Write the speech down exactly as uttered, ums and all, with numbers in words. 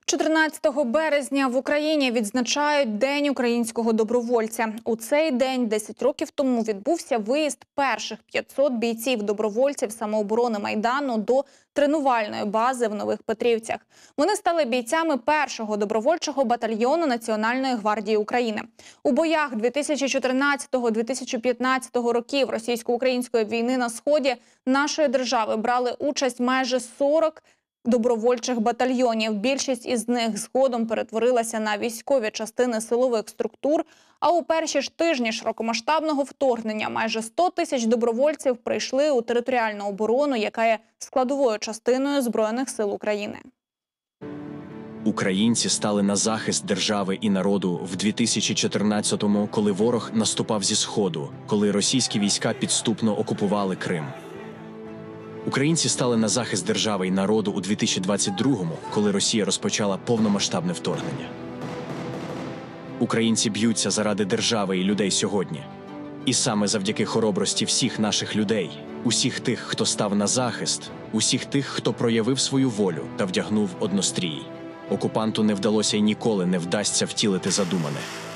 чотирнадцятого березня в Україні відзначають День українського добровольця. У цей день десять років тому відбувся виїзд перших п'ятсот бійців-добровольців самооборони Майдану до тренувальної бази в Нових Петрівцях. Вони стали бійцями першого добровольчого батальйону Національної гвардії України. У боях дві тисячі чотирнадцятого - дві тисячі п'ятнадцятого років російсько-української війни на сході нашої держави брали участь майже сорок добровольчих батальйонів. Більшість із них згодом перетворилася на військові частини силових структур, а у перші ж тижні широкомасштабного вторгнення майже сто тисяч добровольців прийшли у територіальну оборону, яка є складовою частиною Збройних сил України. Українці стали на захист держави і народу в дві тисячі чотирнадцятому, коли ворог наступав зі Сходу, коли російські війська підступно окупували Крим. Українці стали на захист держави і народу у дві тисячі двадцять другому, коли Росія розпочала повномасштабне вторгнення. Українці б'ються заради держави і людей сьогодні. І саме завдяки хоробрості всіх наших людей, усіх тих, хто став на захист, усіх тих, хто проявив свою волю та вдягнув однострій, окупанту не вдалося і ніколи не вдасться втілити задумане.